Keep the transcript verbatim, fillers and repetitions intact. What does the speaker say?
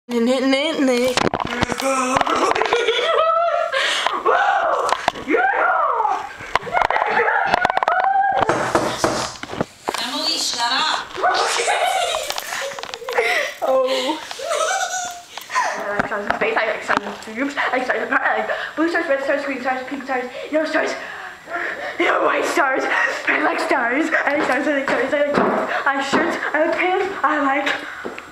Nick, Nick, Nick. Emily, shut up. Oh. I like stars, space, I like stars, boobs, I like stars, I like blue stars, red stars, green stars, pink stars, yellow stars, yellow white stars. I like stars, I like stars, I like stars, I like stars, I like shirts, I like pants, I like